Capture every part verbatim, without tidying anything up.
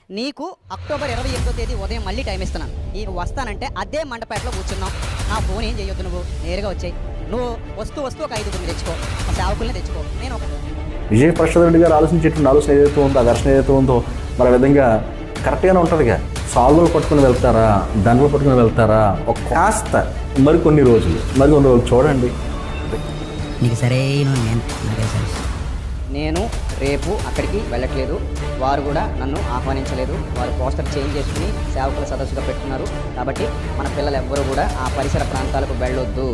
నీకు అక్టోబర్ ఇరవై ఎనిమిదో తేదీ ఉదయం మళ్ళీ టైం ఇస్తున్నాను. నీకు వస్తానంటే అదే మండపేటలో కూర్చున్నాం. నా ఫోన్ ఏం చేయొద్దు, నువ్వు నేరుగా వచ్చాయి. నువ్వు వస్తూ వస్తూ ఒక ఐదుగురిని తెచ్చుకో, ఆ సేవకుల్ని తెచ్చుకో. నేను ఒక విజయప్రసాద్ రెడ్డి గారు ఆలోచించేటువంటి ఆలోచన ఏదైతే ఉందో, ఆ దర్శనం ఏదైతే ఉందో మరి ఆ విధంగా కరెక్ట్గానే ఉంటుందిగా. సాల్వలు పట్టుకుని వెళ్తారా, దండలు పట్టుకుని వెళ్తారా, ఒక కాస్త మరికొన్ని రోజులు మరికొన్ని రోజులు చూడండి. నీకు సరైన నేను రేపు అక్కడికి వెళ్ళట్లేదు. వారు కూడా నన్ను ఆహ్వానించలేదు. వారు పోస్టర్ చేంజ్ చేసుకుని సేవకుల సదస్సుగా పెట్టుకున్నారు. కాబట్టి మన పిల్లలు ఎవ్వరూ కూడా ఆ పరిసర ప్రాంతాలకు వెళ్ళొద్దు.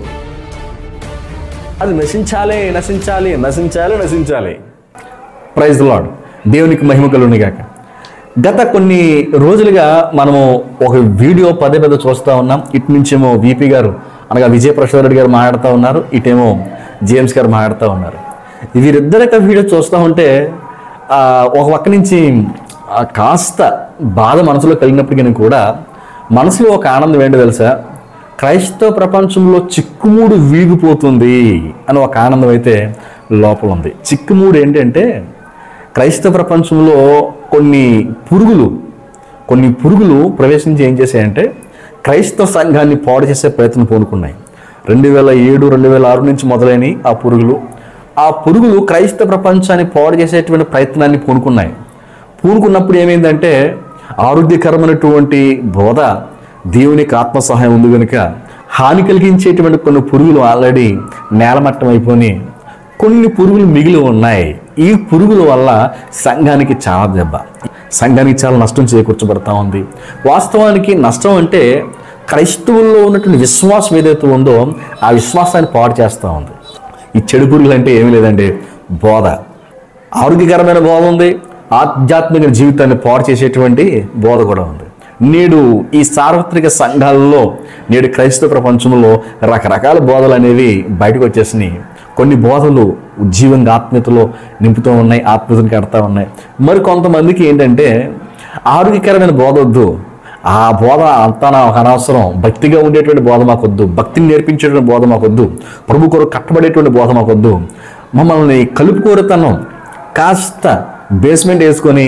అది నశించాలి నశించాలి నశించాలి నశించాలి. Praise the Lord. దేవునికి మహిమ కలుగును గాక. గత కొన్ని రోజులుగా మనము ఒక వీడియో పదే పదే చూస్తూ ఉన్నాం. ఇటు నుంచేమో వీపీ గారు అనగా విజయప్రసాద్ రెడ్డి గారు మాట్లాడుతూ ఉన్నారు, ఇటేమో జేమ్స్ గారు మాట్లాడుతూ ఉన్నారు. వీరిద్దరి యొక్క వీడియో చూస్తూ ఉంటే ఒక పక్క నుంచి కాస్త బాధ మనసులో కలిగినప్పటికీ కూడా మనసులో ఒక ఆనందం ఏంటో తెలుసా? క్రైస్తవ ప్రపంచంలో చిక్కుమూడు వీగిపోతుంది అని ఒక ఆనందం అయితే లోపల ఉంది. చిక్కుమూడు ఏంటంటే క్రైస్తవ ప్రపంచంలో కొన్ని పురుగులు కొన్ని పురుగులు ప్రవేశించి ఏం చేశాయంటే క్రైస్తవ సంఘాన్ని పాడు చేసే ప్రయత్నం పూనుకున్నాయి. రెండు వేల ఏడు రెండు వేల ఆరు నుంచి మొదలైన ఆ పురుగులు ఆ పురుగులు క్రైస్తవ ప్రపంచాన్ని పాడు చేసేటువంటి ప్రయత్నాన్ని పూనుకున్నాయి. పూనుకున్నప్పుడు ఏమైందంటే ఆరోగ్యకరమైనటువంటి బోధ, దేవునికి ఆత్మ సహాయం ఉంది కనుక హాని కలిగించేటువంటి కొన్ని పురుగులు ఆల్రెడీ నేలమట్టం అయిపోయి కొన్ని పురుగులు మిగిలి ఉన్నాయి. ఈ పురుగుల వల్ల సంఘానికి చాలా దెబ్బ, సంఘానికి చాలా నష్టం చేకూర్చబడతా ఉంది. వాస్తవానికి నష్టం అంటే క్రైస్తవుల్లో ఉన్నటువంటి విశ్వాసం ఏదైతే ఉందో ఆ విశ్వాసాన్ని పాడు చేస్తూ ఉంది. ఈ చెడు పురుగులు అంటే ఏమీ లేదండి, బోధ. ఆరోగ్యకరమైన బోధ ఉంది, ఆధ్యాత్మిక జీవితాన్ని పాడు చేసేటువంటి బోధ కూడా ఉంది. నేడు ఈ సార్వత్రిక సంఘాలలో నేడు క్రైస్తవ ప్రపంచంలో రకరకాల బోధలు అనేవి బయటకు వచ్చేసినాయి. కొన్ని బోధలు జీవంగా ఆత్మీయతలో నింపుతూ ఉన్నాయి, ఆత్మీయతను కడతా ఉన్నాయి. మరి కొంతమందికి ఏంటంటే ఆరోగ్యకరమైన బోధ వద్దు, ఆ బోధ అంతా నాకు అనవసరం, భక్తిగా ఉండేటువంటి బోధ మాకొద్దు, భక్తిని నేర్పించేటువంటి బోధ మాకొద్దు, ప్రభు కొరకు కట్టబడేటువంటి బోధ మాకొద్దు, మమ్మల్ని కలుపుకోరుతనం కాస్త బేస్మెంట్ వేసుకొని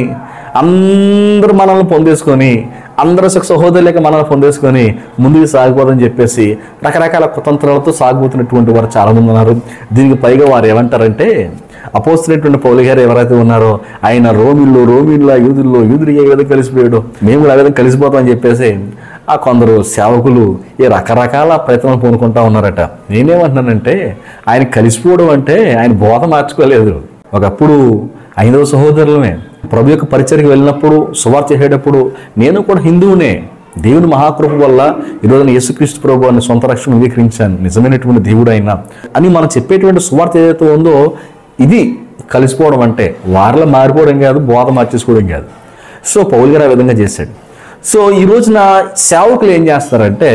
అందరూ మనల్ని పొందేసుకొని అందరూ సహోదరులకి మనల్ని పొందేసుకొని ముందుకు సాగిపోదని చెప్పేసి రకరకాల కుతంత్రాలతో సాగిపోతున్నటువంటి వారు చాలామంది ఉన్నారు. దీనికి పైగా వారు ఏమంటారంటే అపోస్తులైనటువంటి పౌలు గారు ఎవరైతే ఉన్నారో ఆయన రోమిల్లో రోమిల్లో యూదుల్లో యూదులు ఏ విధంగా కలిసిపోయాడో మేము కూడా ఆ విధంగా కలిసిపోతామని చెప్పేసి ఆ కొందరు సేవకులు ఈ రకరకాల ప్రయత్నాలు పూనుకుంటా ఉన్నారట. నేనేమంటున్నానంటే ఆయన కలిసిపోవడం అంటే ఆయన బోధ మార్చుకోలేదు. ఒకప్పుడు ఐదవ సహోదరులమే ప్రభు యొక్క పరిచర్యకు వెళ్ళినప్పుడు సువార్త చేసేటప్పుడు నేను కూడా హిందువునే, దేవుని మహాకృప వల్ల ఈరోజు యేసుక్రీస్తు ప్రభు అని సొంత రక్షణ అంగీకరించాను, నిజమైనటువంటి దేవుడు అయినా అని మనం చెప్పేటువంటి సువార్త ఏదైతే ఉందో ఇది కలిసిపోవడం అంటే వారిలో మారిపోవడం కాదు, బోధ మార్చేసుకోవడం కాదు. సో పౌలు గారు ఆ విధంగా చేశాడు. సో ఈ రోజున సేవకులు ఏం చేస్తారంటే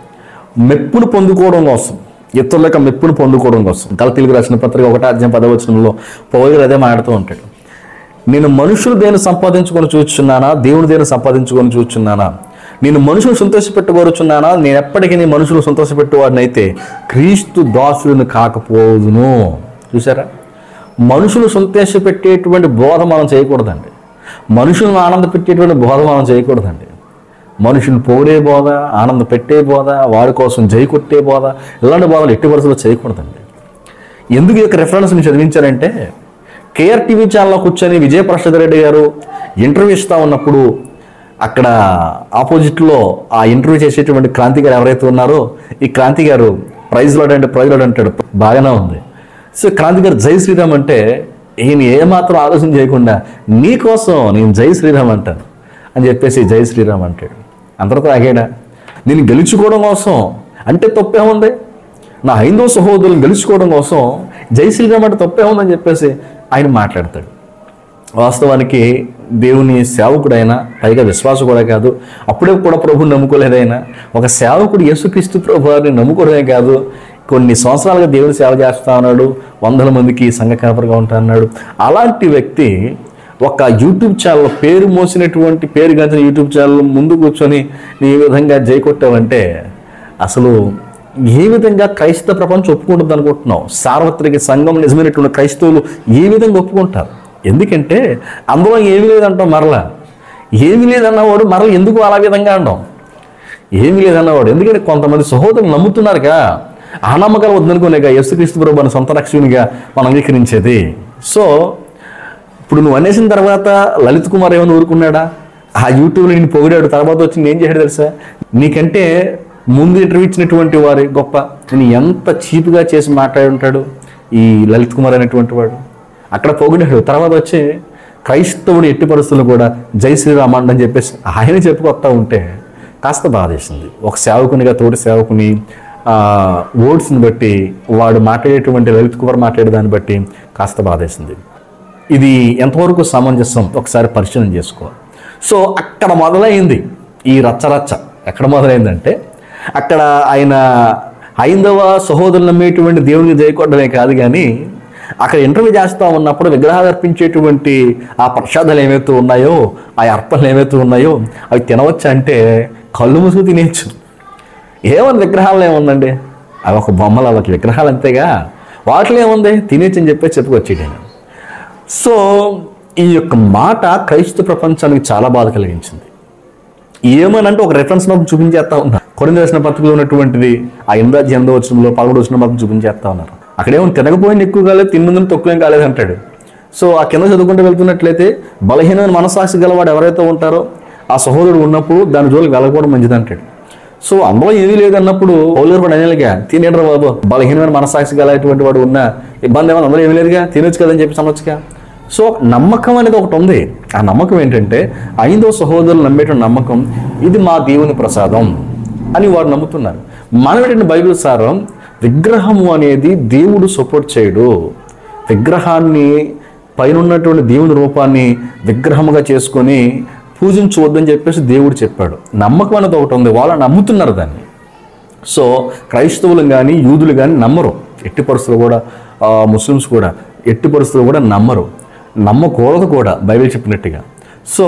మెప్పును పొందుకోవడం కోసం, ఇతరులకు మెప్పును పొందుకోవడం కోసం గలతీయులకు రాసిన పత్రిక ఒకటో అధ్యాయం పదవ వచనంలో పౌలు గారు అదే మాట్లాడుతూ ఉంటాడు. నేను మనుషులు దేని సంపాదించుకొని చూచున్నానా, దేవుని దేని సంపాదించుకొని చూచున్నానా, నేను మనుషులు సంతోషపెట్టుకోరుచున్నానా, నేను ఎప్పటికీ నీ మనుషులు సంతోషపెట్టేవాడినైతే క్రీస్తు దాసులను కాకపోదును. చూసారా, మనుషులు సంతోషపెట్టేటువంటి బోధ మనం చేయకూడదండి, మనుషులను ఆనంద పెట్టేటువంటి బోధ మనం చేయకూడదండి. మనుషులు పోరే బోధ, ఆనంద పెట్టే బోధ, వారి కోసం జై కొట్టే బోధ, ఇలాంటి బోధలు ఎట్టి వరుసలో చేయకూడదండి. ఎందుకు ఈ యొక్క రెఫరెన్స్ ని చదివించారంటే కేఆర్ టీవీ ఛానల్లో కూర్చొని విజయప్రసాద్ రెడ్డి గారు ఇంటర్వ్యూ ఇస్తూ ఉన్నప్పుడు అక్కడ ఆపోజిట్లో ఆ ఇంటర్వ్యూ చేసేటువంటి క్రాంతి గారు ఎవరైతే ఉన్నారో ఈ క్రాంతి గారు ప్రైజ్ లాడ్ అంటే ప్రైజ్ లాడ్ అంటాడు, బాగానే ఉంది. సో క్రాంతి గారు జై శ్రీరామ్ అంటే ఈయన ఏమాత్రం ఆలోచన చేయకుండా నీ కోసం నేను జై శ్రీరామ్ అంటాను అని చెప్పేసి జై శ్రీరామ్ అంటాడు. అందరితో ఆగాడా? నేను గెలుచుకోవడం కోసం అంటే తప్పే ఉంది, నా హైందవ సహోదరులను గెలుచుకోవడం కోసం జై శ్రీరామ్ అంటే తప్పే ఉందని చెప్పేసి ఆయన మాట్లాడతాడు. వాస్తవానికి దేవుని సేవకుడైనా, పైగా విశ్వాసం కూడా కాదు, అప్పుడే కూడా ప్రభుని నమ్ముకోలేదైనా ఒక సేవకుడు యేసుక్రీస్తు ప్రభుని నమ్ముకోవడమే కాదు, కొన్ని సంవత్సరాలుగా దేవుని సేవ చేస్తా ఉన్నాడు, వందల మందికి సంఘ కాపరిగా ఉంటా అన్నాడు. అలాంటి వ్యక్తి ఒక యూట్యూబ్ ఛానల్ పేరు మోసినటువంటి పేరు గంచిన యూట్యూబ్ ఛానల్ ముందు కూర్చొని నీ ఈ విధంగా జై కొట్టావంటే అసలు ఏ విధంగా క్రైస్తవ ప్రపంచం ఒప్పుకుంటుంది అనుకుంటున్నావు? సార్వత్రిక సంఘం నిజమైనటువంటి క్రైస్తవులు ఏ విధంగా ఒప్పుకుంటారు? ఎందుకంటే అందులో ఏమీ లేదంటాం. మరలా ఏమీ లేదన్నవాడు మరల ఎందుకు అలా విధంగా అంటాం? ఏమీ లేదన్నవాడు. ఎందుకంటే కొంతమంది సహోదరులు నమ్ముతున్నారుగా, ఆ నమ్మకాలు వద్దనుకునేగా యేసుక్రీస్తు ప్రభువుని సొంత రక్షకునిగా మనం అంగీకరించేది. సో ఇప్పుడు నువ్వు అనేసిన తర్వాత లలిత్ కుమార్ ఏమైనా ఊరుకున్నాడా? ఆ యూట్యూబ్లో నేను పొగిడాడు, తర్వాత వచ్చి నేను చేశాడు తెలుసా? నీకంటే ముందు ఇంటర్వ్యూ ఇచ్చినటువంటి వారి గొప్ప, నేను ఎంత చీప్గా చేసి మాట్లాడి ఉంటాడు ఈ లలిత్ కుమార్ అనేటువంటి వాడు. అక్కడ పొగిడాడు, తర్వాత వచ్చి క్రైస్తవుడు ఎట్టి పరిస్థితులు కూడా జై శ్రీరామండ్ అని చెప్పేసి ఆయన చెప్పుకొస్తా ఉంటే కాస్త బాధేసింది. ఒక సేవకునిగా, తోటి సేవకుని వర్డ్స్ని బట్టి, వాడు మాట్లాడేటువంటి లలిత్ కుమార్ మాట్లాడే దాన్ని బట్టి కాస్త బాధేసింది. ఇది ఎంతవరకు సమంజసం ఒకసారి పరిశీలన చేసుకో. సో అక్కడ మొదలైంది ఈ రచ్చరచ్చ. ఎక్కడ మొదలైందంటే అక్కడ ఆయన హైందవ సహోదరులు నమ్మేటువంటి దేవునికి జయకొట్టడమే కాదు, కానీ అక్కడ ఇంటర్వ్యూ చేస్తూ ఉన్నప్పుడు విగ్రహాలు అర్పించేటువంటి ఆ ప్రసాదాలు ఏవైతే ఉన్నాయో, ఆ అర్పణలు ఏవైతే ఉన్నాయో అవి తినవచ్చు అంటే కళ్ళు ముసుగు తినేయచ్చు. ఏమన్నా విగ్రహాలు ఏముందండి, అవి ఒక బొమ్మలు, అవి విగ్రహాలు అంతేగా, వాటిలో ఏముంది తినేచ్చు అని చెప్పి చెప్పుకొచ్చేది. సో ఈ యొక్క మాట క్రైస్తవ ప్రపంచానికి చాలా బాధ కలిగించింది. ఏమనంటే ఒక రెఫరెన్స్ మాకు చూపించేస్తా ఉన్నారు. కొరింథీ రాసిన పత్రికలో ఉన్నటువంటిది ఆ ఎనిమిది ఎనిమిదో వచనంలో పదకొండు వచనం మాకు చూపించేస్తా ఉన్నారు. అక్కడేమో తినకపోయిన ఎక్కువ కాలేదు, తిన్నుందని తక్కువేం కాలేదు అంటాడు. సో ఆ కింద చదువుకుంటూ వెళ్తున్నట్లయితే బలహీనమైన మనస్సాక్షి గలవాడు ఎవరైతే ఉంటారో ఆ సహోదరుడు ఉన్నప్పుడు దాని జోలికి వెళ్ళకపోవడం మంచిది అంటాడు. సో అందులో ఏమీ లేదన్నప్పుడు పౌలు కూడా అనేలుగా తినేడ్రా బాబు, బలహీనమైన మనస్సాక్షి గలటువంటి వాడు ఉన్న ఇబ్బంది ఏమన్నా అందులో ఏమీ లేదుగా, తినొచ్చు కదని చెప్పి సమొచ్చుగా. సో నమ్మకం అనేది ఒకటి ఉంది. ఆ నమ్మకం ఏంటంటే ఐదో సహోదరులు నమ్మేటువంటి నమ్మకం, ఇది మా దేవుని ప్రసాదం అని వారు నమ్ముతున్నారు. మనం ఏంటంటే బైబిల్ సారం, విగ్రహము అనేది దేవుడు సపోర్ట్ చేయడు. విగ్రహాన్ని పైన ఉన్నటువంటి దేవుని రూపాన్ని విగ్రహముగా చేసుకొని పూజించవద్దని చెప్పేసి దేవుడు చెప్పాడు. నమ్మకం అనేది ఒకటి ఉంది, వాళ్ళు నమ్ముతున్నారు దాన్ని. సో క్రైస్తవులు కానీ యూదులు కానీ నమ్మరు, ఎట్టి పరిస్థితులు కూడా ముస్లిమ్స్ కూడా ఎట్టి పరిస్థితులు కూడా నమ్మరు, నమ్మకూడదు కూడా బైబిల్ చెప్పినట్టుగా. సో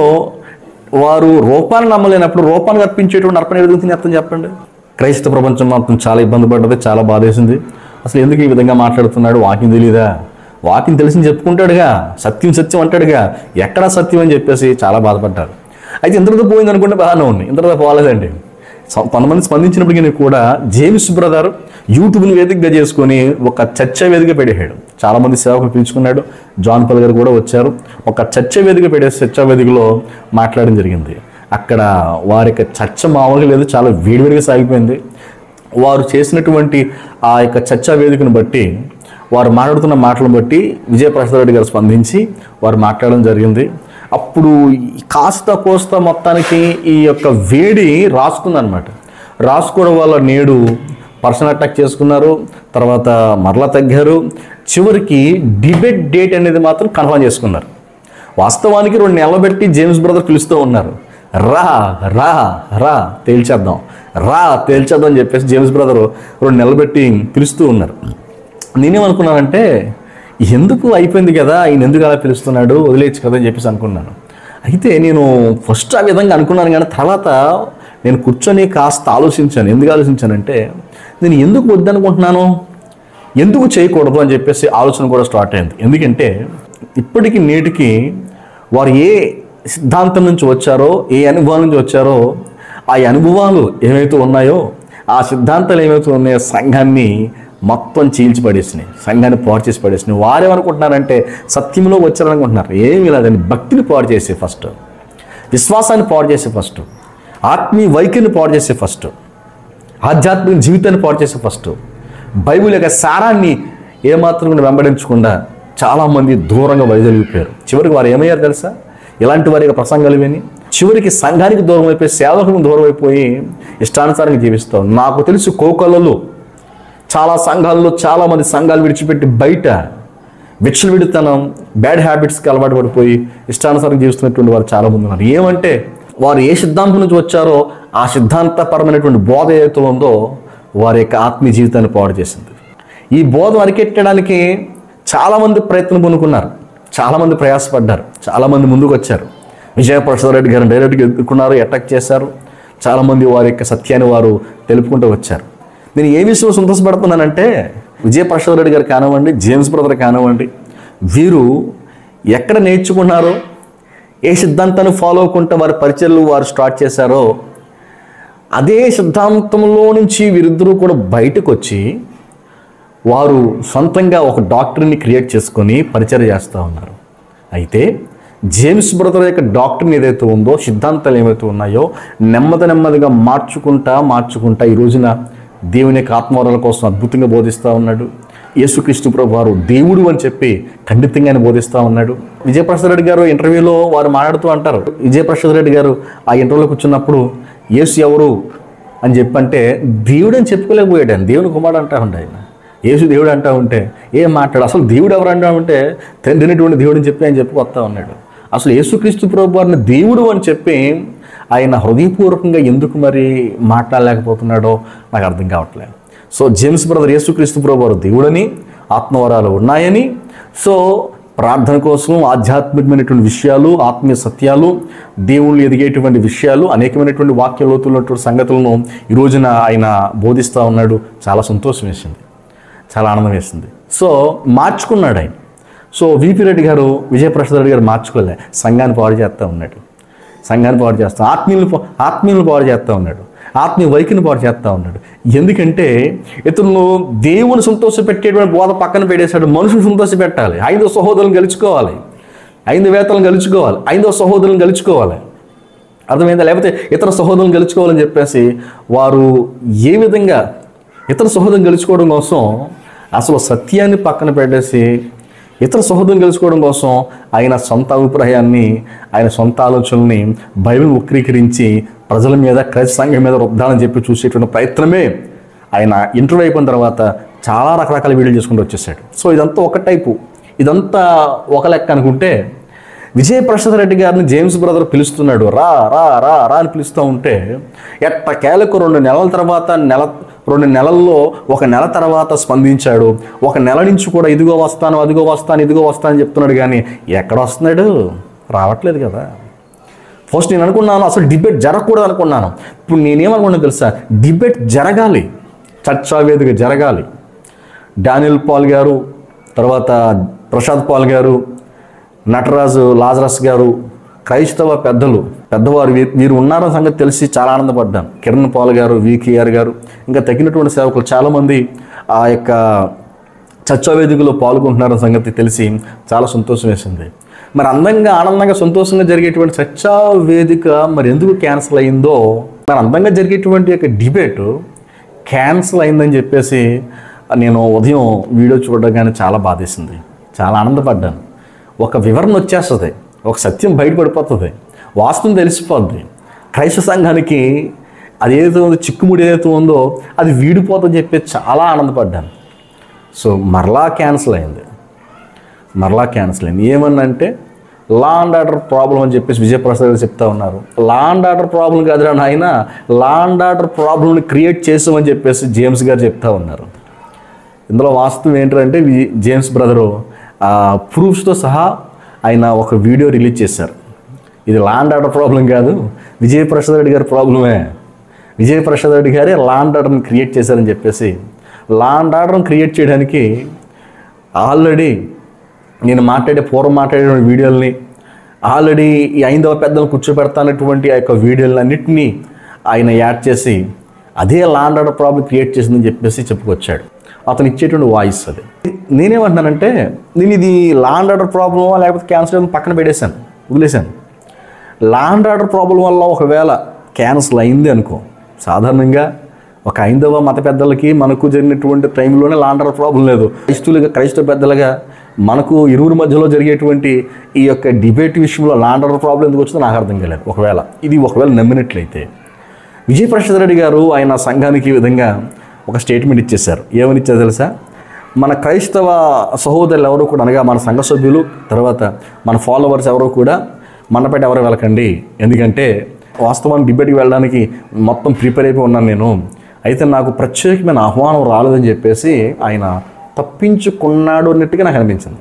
వారు రూపాన్ని నమ్మలేనప్పుడు రూపాన్ని అర్పించేటువంటి అర్పణ ఎదుగుతుంది అర్థం చెప్పండి. క్రైస్తవ ప్రపంచం మాత్రం చాలా ఇబ్బంది పడ్డది, చాలా బాధేసింది. అసలు ఎందుకు ఈ విధంగా మాట్లాడుతున్నాడు, వాక్యం తెలీదా? వాక్యం తెలిసి చెప్పుకుంటాడుగా, సత్యం సత్యం అంటాడుగా, ఎక్కడా సత్యం అని చెప్పేసి చాలా బాధపడ్డారు. అయితే ఇంతలో పోయింది అనుకుంటే బాగానే ఉంది, ఇంతలో పోలేదండి. కొంతమంది స్పందించినప్పటికీ కూడా జేమ్స్ బ్రదర్ యూట్యూబ్ని వేదికగా చేసుకొని ఒక చర్చ వేదిక పెట్టాడు. చాలామంది సేవకులు పిలుచుకున్నాడు, జాన్ పల్ గారు కూడా వచ్చారు. ఒక చర్చ వేదిక పెట్టే చర్చా వేదికలో మాట్లాడడం జరిగింది. అక్కడ వారి యొక్క చర్చ మామూలుగా లేదు, చాలా వేడివేడిగా సాగిపోయింది. వారు చేసినటువంటి ఆ యొక్క చర్చా వేదికను బట్టి, వారు మాట్లాడుతున్న మాటలను బట్టి విజయప్రసాద్ రెడ్డి గారు స్పందించి వారు మాట్లాడడం జరిగింది. అప్పుడు కాస్త కోస్త మొత్తానికి ఈ యొక్క వేడి రాసుకుందనమాట. రాసుకోవడం వల్ల నేడు పర్సనల్ అటాక్ చేసుకున్నారు, తర్వాత మరలా తగ్గారు. చివరికి డిబేట్ డేట్ అనేది మాత్రం కన్ఫర్మ్ చేసుకున్నారు. వాస్తవానికి రెండు నెలలు పెట్టి జేమ్స్ బ్రదర్ పిలుస్తూ ఉన్నారు, రా రా రా తేల్చేద్దాం, రా తేల్చేద్దాం అని చెప్పేసి జేమ్స్ బ్రదర్ రెండు నెలలు పెట్టి పిలుస్తూ ఉన్నారు. నేనేమనుకున్నానంటే ఎందుకు అయిపోయింది కదా, ఈయన ఎందుకు అలా పిలుస్తున్నాడు, వదిలేయచ్చు కదా అని చెప్పేసి అనుకున్నాను. అయితే నేను ఫస్ట్ ఆ విధంగా అనుకున్నాను, కానీ తర్వాత నేను కూర్చొని కాస్త ఆలోచించాను. ఎందుకు ఆలోచించానంటే నేను ఎందుకు వద్దనుకుంటున్నాను, ఎందుకు చేయకూడదు అని చెప్పేసి ఆలోచన కూడా స్టార్ట్ అయింది. ఎందుకంటే ఇప్పటికి నేటికి వారు ఏ సిద్ధాంతం నుంచి వచ్చారో, ఏ అనుభవాల నుంచి వచ్చారో, ఆ అనుభవాలు ఏవైతే ఉన్నాయో, ఆ సిద్ధాంతాలు ఏవైతే ఉన్నాయో సంఘాన్ని మొత్తం చీల్చి పడేసినాయి, సంఘాన్ని పాడు చేసి పడేసినాయి. వారేమనుకుంటున్నారంటే సత్యంలో వచ్చారనుకుంటున్నారు. ఏమీ లేదండి, భక్తిని పాడు చేసే ఫస్ట్, విశ్వాసాన్ని పాడు చేసే ఫస్ట్, ఆత్మీయ వైఖరిని పాడు చేసే ఫస్ట్, ఆధ్యాత్మిక జీవితాన్ని పాడు చేసే ఫస్ట్, బైబిల్ యొక్క సారాన్ని ఏమాత్రం వెంబడించకుండా చాలామంది దూరంగా వైదొలిగిపోయారు. చివరికి వారు ఏమయ్యారు తెలుసా? ఇలాంటి వారి యొక్క ప్రసంగాలు విని చివరికి సంఘానికి దూరం అయిపోయి, సేవకులకు దూరం అయిపోయి ఇష్టానుసారంగా జీవిస్తాం. నాకు తెలిసి కోకొల్లలో చాలా సంఘాల్లో చాలామంది సంఘాలు విడిచిపెట్టి బయట విచ్చలవిడితనం, బ్యాడ్ హ్యాబిట్స్కి అలవాటు పడిపోయి ఇష్టానుసారం జీవిస్తున్నటువంటి వారు చాలామంది ఉన్నారు. ఏమంటే వారు ఏ సిద్ధాంతం నుంచి వచ్చారో ఆ సిద్ధాంతపరమైనటువంటి బోధ ఏదైతే ఉందో వారి యొక్క ఆత్మీయ జీవితాన్ని పాడు చేసింది. ఈ బోధ అరికెట్టడానికి చాలామంది ప్రయత్నం పొందుకున్నారు, చాలామంది ప్రయాసపడ్డారు, చాలామంది ముందుకు వచ్చారు. విజయప్రసాద్ రెడ్డి గారిని డైరెక్ట్గా ఎదుర్కొన్నారు, అటాక్ చేశారు. చాలామంది వారి యొక్క సత్యాన్ని వారు తెలుపుకుంటూ వచ్చారు. నేను ఏ విషయంలో సంతోషపడుతున్నానంటే విజయప్రసాద్ రెడ్డి గారు కానివ్వండి, జేమ్స్ బ్రదర్ కానివ్వండి, వీరు ఎక్కడ నేర్చుకున్నారో, ఏ సిద్ధాంతాన్ని ఫాలో అవ్వకుండా వారి పరిచయలు వారు స్టార్ట్ చేశారో అదే సిద్ధాంతంలో నుంచి వీరిద్దరూ కూడా బయటకు వచ్చి వారు సొంతంగా ఒక డాక్టర్ని క్రియేట్ చేసుకొని పరిచయం చేస్తూ ఉన్నారు. అయితే జేమ్స్ బ్రదర్ యొక్క డాక్టర్ని ఏదైతే ఉందో, సిద్ధాంతాలు ఏవైతే ఉన్నాయో నెమ్మది నెమ్మదిగా మార్చుకుంటా మార్చుకుంటా ఈ రోజున దేవుని యొక్క ఆత్మవరాల కోసం అద్భుతంగా బోధిస్తూ ఉన్నాడు. యేసుక్రీస్తు ప్రభు వారు దేవుడు అని చెప్పి ఖండితంగానే బోధిస్తూ ఉన్నాడు. విజయప్రసాద్ రెడ్డి గారు ఇంటర్వ్యూలో వారు మాట్లాడుతూ అంటారు, విజయప్రసాద్ రెడ్డి గారు ఆ ఇంటర్వ్యూలో కూర్చున్నప్పుడు యేసు ఎవరు అని చెప్పంటే దేవుడు అని చెప్పుకోలేకపోయాడు. ఆయన దేవుని కుమారుడు అంటా ఉండే, ఆయన యేసు దేవుడు అంటా ఉంటే ఏం మాట్లాడు, అసలు దేవుడు ఎవరు అంటా ఉంటే తండ్రినటువంటి దేవుడు అని చెప్పి ఆయన చెప్పుకొస్తా ఉన్నాడు. అసలు యేసుక్రీస్తు ప్రభు వారిని దేవుడు అని చెప్పి ఆయన హృదయపూర్వకంగా ఎందుకు మరి మాట్లాడలేకపోతున్నాడో నాకు అర్థం కావట్లేదు. సో జేమ్స్ బ్రదర్ యేసుక్రీస్తు ప్రభు వారు దేవుడని, ఆత్మవరాలు ఉన్నాయని, సో ప్రార్థన కోసం ఆధ్యాత్మికమైనటువంటి విషయాలు, ఆత్మీయ సత్యాలు, దేవుళ్ళు ఎదిగేటువంటి విషయాలు, అనేకమైనటువంటి వాక్య లోతున్నటువంటి సంగతులను ఈ రోజున ఆయన బోధిస్తూ ఉన్నాడు. చాలా సంతోషం వేసింది, చాలా ఆనందం వేసింది. సో మార్చుకున్నాడు ఆయన. సో విపి రెడ్డి గారు, విజయప్రసాద్ రెడ్డి గారు మార్చుకోలే, సంఘాన్ని పాడు చేస్తూ ఉన్నాడు, సంఘాన్ని పాడు చేస్తా, ఆత్మీయులు ఆత్మీయులను పాడు చేస్తూ ఉన్నాడు, ఆత్మీయ వైఖరిని పాడు చేస్తూ ఉన్నాడు. ఎందుకంటే ఇతను దేవుని సంతోషపెట్టేటువంటి బోధ పక్కన పెట్టేశాడు, మనుషులు సంతోషపెట్టాలి, ఐదో సహోదరులను గెలుచుకోవాలి, ఐదు వేతలను గెలుచుకోవాలి, ఐదో సహోదరులను గెలుచుకోవాలి, అర్థమైందా? లేకపోతే ఇతర సహోదరులను గెలుచుకోవాలని చెప్పేసి వారు ఏ విధంగా ఇతర సహోదరులను గెలుచుకోవడం కోసం అసలు సత్యాన్ని పక్కన పెట్టేసి ఇతర సహోదరులను గెలుచుకోవడం కోసం ఆయన సొంత అభిప్రాయాన్ని, ఆయన సొంత ఆలోచనల్ని బైబిల్ వక్రీకరించి ప్రజల మీద, క్రైస్త సంఘం మీద రుద్దాలని చెప్పి చూసేటువంటి ప్రయత్నమే ఆయన ఇంటర్వ్యూ అయిపోయిన తర్వాత చాలా రకరకాల వీడియోలు చేసుకుంటూ వచ్చేసాడు. సో ఇదంతా ఒక టైపు, ఇదంతా ఒక లెక్క అనుకుంటే విజయప్రసాద్ రెడ్డి గారిని జేమ్స్ బ్రదర్ పిలుస్తున్నాడు, రా రా రా రా అని పిలుస్తూ ఉంటే ఎట్ట కేలకు రెండు నెలల తర్వాత నెల రెండు నెలల్లో ఒక నెల తర్వాత స్పందించాడు. ఒక నెల నుంచి కూడా ఇదిగో వస్తాను, అదిగో వస్తాను, ఇదిగో వస్తాను అని చెప్తున్నాడు, కానీ ఎక్కడ వస్తున్నాడు? రావట్లేదు కదా. ఫస్ట్ నేను అనుకున్నాను అసలు డిబేట్ జరగకూడదు అనుకున్నాను. ఇప్పుడు నేనేమనుకున్నాను తెలుసా, డిబేట్ జరగాలి, చర్చా వేదిక జరగాలి. డానియల్ పాల్ గారు, తర్వాత ప్రసాద్ పాల్ గారు, నటరాజు లాజరస్ గారు, క్రైస్తవ పెద్దలు పెద్దవారు వీరు ఉన్నారన్న సంగతి తెలిసి చాలా ఆనందపడ్డాను. కిరణ్ పాల్ గారు, వికేఆర్ గారు, ఇంకా తగినటువంటి సేవకులు చాలామంది ఆ యొక్క చర్చా వేదికలో పాల్గొంటున్నారన్న సంగతి తెలిసి చాలా సంతోషం వేసింది. మరి అందంగా, ఆనందంగా, సంతోషంగా జరిగేటువంటి చర్చా వేదిక మరి ఎందుకు క్యాన్సిల్ అయిందో, మరి అందంగా జరిగేటువంటి యొక్క డిబేటు క్యాన్సిల్ అయిందని చెప్పేసి నేను ఉదయం వీడియో చూడగానే చాలా బాధేసింది, చాలా ఆనందపడ్డాను. ఒక వివరణ వచ్చేస్తుంది, ఒక సత్యం బయటపడిపోతుంది, వాస్తవం తెలిసిపోద్ది. క్రైస్తవ సంఘానికి అదేదైతే ఉందో, చిక్కుముడి ఏదైతే ఉందో అది వీడిపోతుందని చెప్పి చాలా ఆనందపడ్డాను. సో మరలా క్యాన్సిల్ అయింది, మరలా క్యాన్సిల్ అయింది. ఏమన్నంటే లా అండ్ ఆర్డర్ ప్రాబ్లం అని చెప్పేసి విజయప్రసాద్ గారు చెప్తా ఉన్నారు. లా అండ్ ఆర్డర్ ప్రాబ్లం కాదురా నాయన, లా అండ్ ఆర్డర్ ప్రాబ్లంని క్రియేట్ చేసామని చెప్పేసి జేమ్స్ గారు చెప్తా ఉన్నారు. ఇందులో వాస్తవం ఏంటంటే జేమ్స్ బ్రదరు ప్రూఫ్స్తో సహా ఆయన ఒక వీడియో రిలీజ్ చేశారు. ఇది లా అండ్ ఆర్డర్ ప్రాబ్లం కాదు, విజయప్రసాద్ రెడ్డి గారి ప్రాబ్లమే. విజయప్రసాద్ రెడ్డి గారే లా అండ్ ఆర్డర్ని క్రియేట్ చేశారని చెప్పేసి, లా అండ్ ఆర్డర్ని క్రియేట్ చేయడానికి ఆల్రెడీ నేను మాట్లాడే పూర్వం మాట్లాడే వీడియోలని, ఆల్రెడీ ఈ ఐదవ పెద్దలు కూర్చోబెడతానటువంటి ఆ యొక్క వీడియోలు అన్నింటినీ ఆయన యాడ్ చేసి అదే law and order problem create చేసిందని చెప్పేసి చెప్పుకొచ్చాడు. అతను ఇచ్చేటువంటి వాయిస్ అది. నేనేమంటున్నానంటే, నేను ఇది లా అండ్ ఆర్డర్ ప్రాబ్లమా లేకపోతే క్యాన్సిల్ పక్కన పెట్టేశాను, వదిలేశాను. లా అండ్ ఆర్డర్ ప్రాబ్లం వల్ల ఒకవేళ క్యాన్సిల్ అయింది అనుకో, సాధారణంగా ఒక ఐదవ మత పెద్దలకి మనకు జరిగినటువంటి టైంలోనే లా అండ్ ఆర్డర్ ప్రాబ్లం లేదు. క్రైస్తువులుగా, క్రైస్తవ పెద్దలుగా మనకు ఇరువురి మధ్యలో జరిగేటువంటి ఈ యొక్క డిబేట్ విషయంలో లా అండ్ ఆర్డర్ ప్రాబ్లం ఎందుకు వచ్చిందో నాకు అర్థం కాలేదు. ఒకవేళ ఇది ఒకవేళ నమ్మినట్లయితే విజయప్రసాద్ రెడ్డి గారు ఆయన సంఘానికి ఈ విధంగా ఒక స్టేట్మెంట్ ఇచ్చేశారు. ఏమని ఇచ్చారు తెలుసా? మన క్రైస్తవ సహోదరులు ఎవరు కూడా, అనగా మన సంఘ సభ్యులు, తర్వాత మన ఫాలోవర్స్ ఎవరు కూడా మండపేట ఎవరు వెళ్ళకండి, ఎందుకంటే వాస్తవానికి డిబేట్కి వెళ్ళడానికి మొత్తం ప్రిపేర్ అయిపోయి ఉన్నాను నేను, అయితే నాకు ప్రత్యేకమైన ఆహ్వానం రాలేదని చెప్పేసి ఆయన తప్పించుకున్నాడు అన్నట్టుగా నాకు అనిపించింది.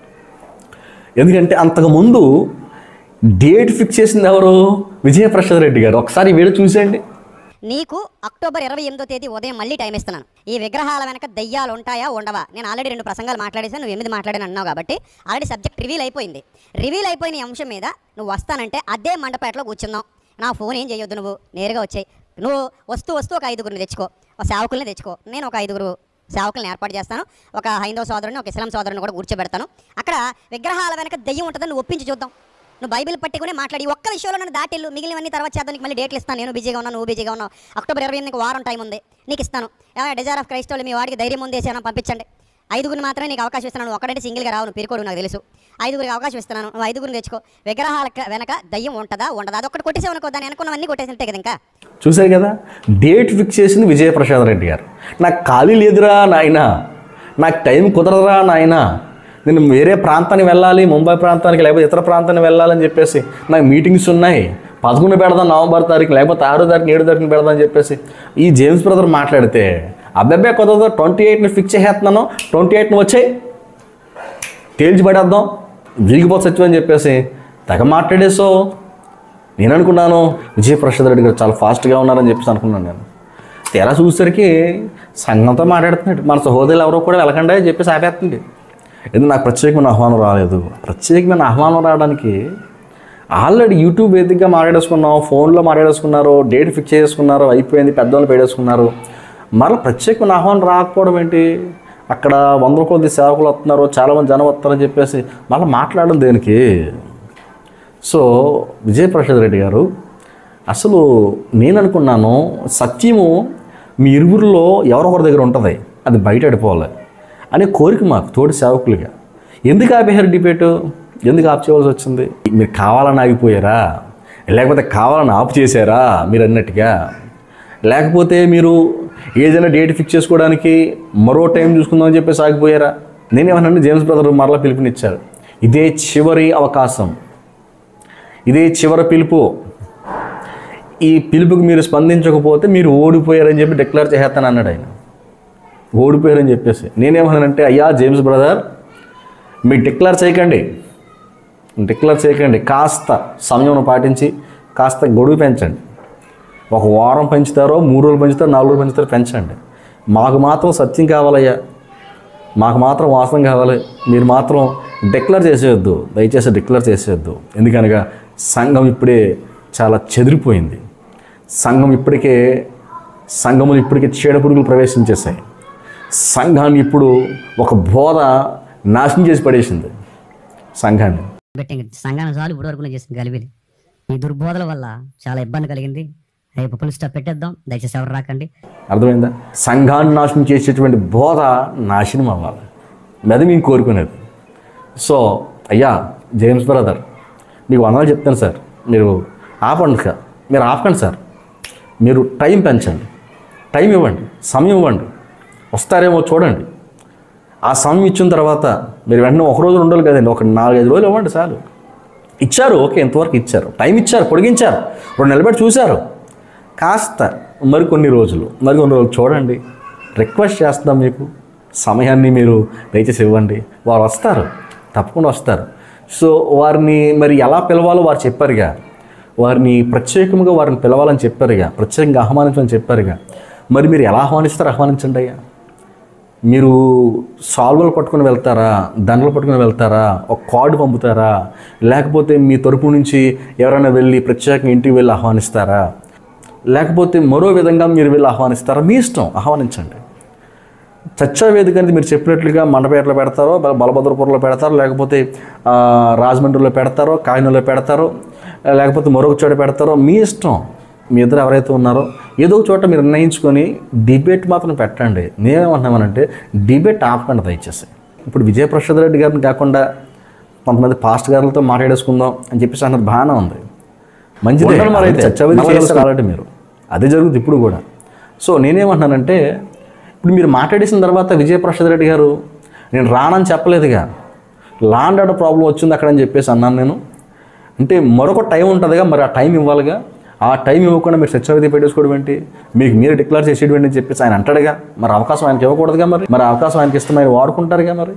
ఎందుకంటే అంతకుముందు డేట్ ఫిక్స్ చేసింది ఎవరు? విజయప్రసాద్ రెడ్డి గారు. ఒకసారి వీడియో చూసేయండి. నీకు అక్టోబర్ ఇరవై ఎనిమిదో తేదీ ఉదయం మళ్ళీ టైం ఇస్తున్నాను. ఈ విగ్రహాల వెనక దయ్యాలు ఉంటాయా ఉండవా? నేను ఆల్రెడీ రెండు ప్రసంగాలు మాట్లాడేసాను, నువ్వు ఎనిమిది మాట్లాడాను అన్నావు కాబట్టి ఆల్రెడీ సబ్జెక్ట్ రివీల్ అయిపోయింది. రివీల్ అయిపోయిన ఈ అంశం మీద నువ్వు వస్తానంటే అదే మండపేటలో కూర్చుందాం. నా ఫోన్ ఏం చేయొద్దు, నువ్వు నేరుగా వచ్చాయి. నువ్వు వస్తూ వస్తూ ఒక ఐదుగురిని తెచ్చుకో, ఒక సేవకుల్ని తెచ్చుకో. నేను ఒక ఐదుగురు సేవకులను ఏర్పాటు చేస్తాను. ఒక హైందవ సోదరుని, ఒక ఇస్లాం సోదరుని కూడా కూర్చోబెడతాను. అక్కడ విగ్రహాల వెనక దెయ్యం ఉంటుందని నువ్వు ఒప్పించి చూద్దాం. నువ్వు బైబిల్ పట్టుకుని మాట్లాడి ఒక్క విషయంలో నన్ను దాటిల్లు, మిగిలినవన్నీ తర్వాత చేద్దాం. మళ్ళీ డేట్లు ఇస్తాను. నేను బిజీగా ఉన్నాను, నువ్వు బిజీగా ఉన్నావు. అక్టోబర్ ఇరవై ఎనిమిదికి వారం టైం ఉంది, నీకు ఇస్తాను. డిజైర్ ఆఫ్ క్రైస్ట్ వాళ్ళు మీ వాడికి ధైర్యం ఉంది వేసేనా పంపించండి. ఐదుగురిని మాత్రమే నీకు అవకాశం ఇస్తున్నాను. ఒక్కడంటే సింగిల్గా రావు, నువ్వు పిరుకోడు నాకు తెలుసు. ఐదుగురికి అవకాశం ఇస్తున్నాను, నువ్వు ఐదుగురిని తెచ్చుకో. విగ్రహాల వెనక దయ్యం ఉంటుందా ఉండదా? అది ఒక్కటి కొట్టేసేవనుకో, దాన్ని అనుకున్నవన్నీ కొట్టేసినట్టే కదా. ఇంకా చూశారు కదా, డేట్ ఫిక్స్ చేసింది విజయప్రసాద్ రెడ్డి గారు. నాకు ఖాళీ లేదురా నాయన, నాకు టైం కుదరదురా నాయన, నేను వేరే ప్రాంతానికి వెళ్ళాలి, ముంబై ప్రాంతానికి లేకపోతే ఇతర ప్రాంతానికి వెళ్ళాలని చెప్పేసి నాకు మీటింగ్స్ ఉన్నాయి, పదకొండు పెడదాం నవంబర్ తారీఖు, లేకపోతే ఆరో తారీఖు ఏడో తారీఖుని పెడదాం అని చెప్పేసి ఈ జేమ్స్ బ్రదర్ మాట్లాడితే అబ్బాయి కుదరదు, ట్వంటీ ఎయిట్ని ఫిక్స్ చేసేస్తున్నాను, ట్వంటీ ఎయిట్ని వచ్చాయి తేల్చి పడేద్దాం, విరిగిపోతే సత్యం అని చెప్పేసి తెగ మాట్లాడేసో. నేను అనుకున్నాను విజయప్రసాద్ రెడ్డి గారు చాలా ఫాస్ట్గా ఉన్నారని చెప్పేసి అనుకున్నాను. నేను తెర చూసేసరికి సంఘంతో మాట్లాడుతున్నాడు, మన సహోదరులు ఎవరో కూడా వెళ్ళకండి అని చెప్పేసి ఆపేస్తుంది. ఎందుకు నాకు ప్రత్యేకమైన ఆహ్వానం రాలేదు. ప్రత్యేకమైన ఆహ్వానం రావడానికి ఆల్రెడీ యూట్యూబ్ వేదికగా మాట్లాడేసుకున్నాం, ఫోన్లో మాట్లాడేసుకున్నారు, డేట్ ఫిక్స్ చేసుకున్నారు, అయిపోయింది, పెద్దవాళ్ళు పెట్టేసుకున్నారు. మరలా ప్రత్యేకమైన ఆహ్వానం రాకపోవడం ఏంటి? అక్కడ వందల కొద్ది సేవకులు వస్తున్నారు, చాలామంది జనం వస్తారని చెప్పేసి మళ్ళీ మాట్లాడడం దేనికి? సో విజయప్రసాద్ రెడ్డి గారు, అసలు నేను అనుకున్నాను సత్యము మీ ఇరుగురిలో ఎవరొకరి దగ్గర ఉంటుంది, అది బయట అడిపోవాలి అనే కోరిక మాకు తోటి సేవకులుగా. ఎందుకు ఆపేశారు డిబేటు? ఎందుకు ఆపు చేయవలసి వచ్చింది? మీరు కావాలని ఆగిపోయారా, లేకపోతే కావాలని ఆపు చేశారా మీరు అన్నట్టుగా, లేకపోతే మీరు ఏదైనా డేట్ ఫిక్స్ చేసుకోవడానికి మరో టైం చూసుకుందామని చెప్పేసి ఆగిపోయారా? నేనేమన్నా జేమ్స్ బ్రదర్ మరలా పిలుపునిచ్చారు, ఇదే చివరి అవకాశం, ఇదే చివరి పిలుపు, ఈ పిలుపుకి మీరు స్పందించకపోతే మీరు ఓడిపోయారని చెప్పి డిక్లేర్ చేసేస్తాను అన్నాడు ఆయన. ఓడిపోయారని చెప్పేసి నేనేమన్నానంటే, అయ్యా జేమ్స్ బ్రదర్ మీరు డిక్లేర్ చేయకండి, డిక్లేర్ చేయకండి, కాస్త సమయం పాటించి కాస్త గడువు పెంచండి. ఒక వారం పెంచుతారో, మూడు రోజులు పెంచుతారో, నాలుగు రోజులు పెంచుతారో పెంచండి. మాకు మాత్రం సత్యం కావాలయ్యా, మాకు మాత్రం వాసన కావాలి, మీరు మాత్రం డిక్లేర్ చేసేయొద్దు, దయచేసి డిక్లేర్ చేసేయొద్దు. ఎందుకనగా సంఘం ఇప్పుడే చాలా చెదిరిపోయింది. సంఘం ఇప్పటికే సంఘములు ఇప్పటికే చీడపురుగులు ప్రవేశించేసాయి. సంఘాన్ని ఇప్పుడు ఒక బోధ నాశనం చేసి పడేసింది సంఘాన్ని. సంఘాన్ని చాలు ఇప్పుడు వరకు చేసింది గలిబిలి. ఈ దుర్బోధల వల్ల చాలా ఇబ్బంది కలిగింది. రేపు పులి స్టాప్ పెట్టేద్దాం, దయచేసి ఎవరు రాకండి. అర్థమైందా? సంఘాన్ని నాశనం చేసేటువంటి బోధ నాశనం అవ్వాలి, అది మేము కోరుకునేది. సో అయ్యా జేమ్స్ బ్రదర్ మీకు వందలు చెప్తాను సార్, మీరు ఆపండి సార్, మీరు ఆపకండి సార్, మీరు టైం పెంచండి, టైం ఇవ్వండి, సమయం ఇవ్వండి, వస్తారేమో చూడండి. ఆ సమయం ఇచ్చిన తర్వాత మీరు వెంటనే ఒక రోజు ఉండాలి కదండి, ఒక నాలుగైదు రోజులు ఇవ్వండి చాలు. ఇచ్చారు, ఓకే, ఇంతవరకు ఇచ్చారు, టైం ఇచ్చారు, పొడిగించారు, రెండు నిలబెట్టి చూశారు. కాస్త మరికొన్ని రోజులు మరికొన్ని రోజులు చూడండి, రిక్వెస్ట్ చేస్తాం, మీకు సమయాన్ని మీరు దయచేసి ఇవ్వండి. వారు వస్తారు, తప్పకుండా వస్తారు. సో వారిని మరి ఎలా పిలవాలో వారు చెప్పారుగా, వారిని ప్రత్యేకంగా వారిని పిలవాలని చెప్పారుగా, ప్రత్యేకంగా ఆహ్వానించమని చెప్పారుగా. మరి మీరు ఎలా ఆహ్వానిస్తారు? ఆహ్వానించండి అయ్యా. మీరు సాల్వలు పట్టుకుని వెళ్తారా, దండలు పట్టుకుని వెళ్తారా, ఒక కార్డు పంపుతారా, లేకపోతే మీ తరపు నుంచి ఎవరైనా వెళ్ళి ప్రత్యేకంగా ఇంటికి వెళ్ళి ఆహ్వానిస్తారా, లేకపోతే మరో విధంగా మీరు వెళ్ళి ఆహ్వానిస్తారా? మీ ఇష్టం, ఆహ్వానించండి. చర్చా వేదిక అనేది మీరు చెప్పినట్లుగా మండపేటలో పెడతారో, బలభద్రపురంలో పెడతారో, లేకపోతే రాజమండ్రిలో పెడతారో, కాకినాడలో పెడతారో, లేకపోతే మరొక చోట పెడతారో, మీ ఇష్టం. మీ ఇద్దరు ఎవరైతే ఉన్నారో ఏదో ఒక చోట మీరు నిర్ణయించుకొని డిబేట్ మాత్రం పెట్టండి. నేనేమంటున్నామనంటే డిబేట్ ఆపకండి దయచేసి. ఇప్పుడు విజయప్రసాద్ రెడ్డి గారిని కాకుండా కొంతమంది పాస్ట్ గారులతో మాట్లాడేసుకుందాం అని చెప్పేసి అన్నది బాగానే ఉంది, మంచిదే. మరి అయితే చర్చా వేదిక చేస్తారు కాబట్టి మీరు అదే జరుగుతుంది ఇప్పుడు కూడా. సో నేనేమంటున్నానంటే, ఇప్పుడు మీరు మాట్లాడేసిన తర్వాత విజయప్రసాద్ రెడ్డి గారు నేను రానని చెప్పలేదుగా, ల్యాండ్ ఆర్డర్ ప్రాబ్లం వచ్చింది అక్కడ అని చెప్పేసి అన్నాను నేను. అంటే మరొక టైం ఉంటుందిగా, మరి ఆ టైం ఇవ్వాలిగా. ఆ టైం ఇవ్వకుండా మీరు చర్చా వేదిక పెట్టేసుకోవడం ఏంటి, మీకు మీరు డిక్లేర్ చేసేటువంటి అని చెప్పేసి ఆయన అంటాడుగా. మరి అవకాశం ఆయనకి ఇవ్వకూడదుగా, మరి మరి అవకాశం ఆయనకి ఇష్టం ఆయన వాడుకుంటారుగా మరి.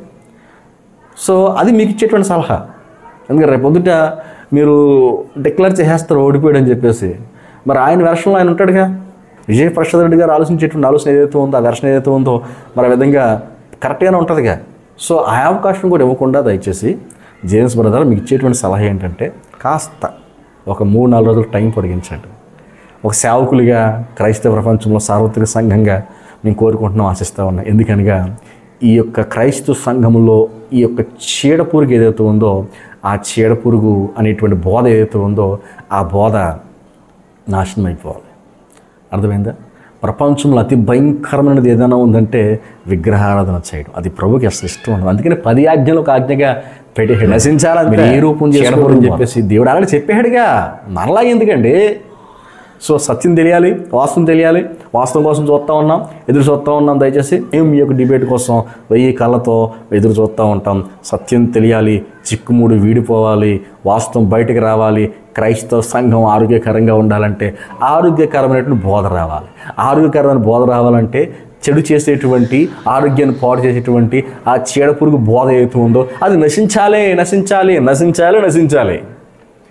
సో అది మీకు ఇచ్చేటువంటి సలహా. ఎందుకంటే రేపు పొద్దుట మీరు డిక్లేర్ చేసేస్తారు ఓడిపోయాడు అని చెప్పేసి, మరి ఆయన వెర్షన్లో ఆయన ఉంటాడుగా. విజయప్రసాద్ రెడ్డి గారు ఆలోచించేటువంటి ఆలోచన ఏదైతే ఉందో, ఆ దర్శనం ఏదైతే ఉందో మరి ఆ విధంగా కరెక్ట్గానే ఉంటుందిగా. సో ఆ అవకాశం కూడా ఇవ్వకుండా దయచేసి జేమ్స్ బ్రదర్ మీకు ఇచ్చేటువంటి సలహా ఏంటంటే కాస్త ఒక మూడు నాలుగు రోజులు టైం పొడిగించండి. ఒక సేవకులుగా క్రైస్తవ ప్రపంచంలో సార్వత్రిక సంఘంగా మేము కోరుకుంటున్నాం, ఆశిస్తూ ఉన్నాం. ఎందుకనగా ఈ యొక్క క్రైస్తవ సంఘంలో ఈ యొక్క చీడపురుగు ఏదైతే ఉందో, ఆ చీడపురుగు అనేటువంటి బోధ ఏదైతే ఉందో ఆ బోధ నాశనం అయిపోవాలి. అర్థమైందా? ప్రపంచంలో అతి భయంకరమైనది ఏదైనా ఉందంటే విగ్రహారాధన చేయడం. అది ప్రభుకి అసలు ఇష్టం ఉండదు. అందుకని పది ఆజ్ఞలు ఒక ఆజ్ఞగా పెట్టి నశించాలని మీరు ఏ రూపం చేసుకోవాలని చెప్పేసి దేవుడు అలాగే చెప్పాడుగా. మరలా ఎందుకండి? సో సత్యం తెలియాలి, వాస్తవం తెలియాలి. వాస్తవం కోసం చూస్తూ ఉన్నాం, ఎదురు చూస్తూ ఉన్నాం. దయచేసి మేము మీ యొక్క డిబేట్ కోసం వెయ్యి కళ్ళతో ఎదురు చూస్తూ ఉంటాం. సత్యం తెలియాలి, చిక్కుముడు వీడిపోవాలి, వాస్తవం బయటకు రావాలి. క్రైస్తవ సంఘం ఆరోగ్యకరంగా ఉండాలంటే ఆరోగ్యకరమైనటువంటి బోధ రావాలి. ఆరోగ్యకరమైన బోధ రావాలంటే చెడు చేసేటువంటి, ఆరోగ్యాన్ని పాడు చేసేటువంటి ఆ చీడపురుగు బోధ ఏదైతే ఉందో అది నశించాలి, నశించాలి, నశించాలి, నశించాలి.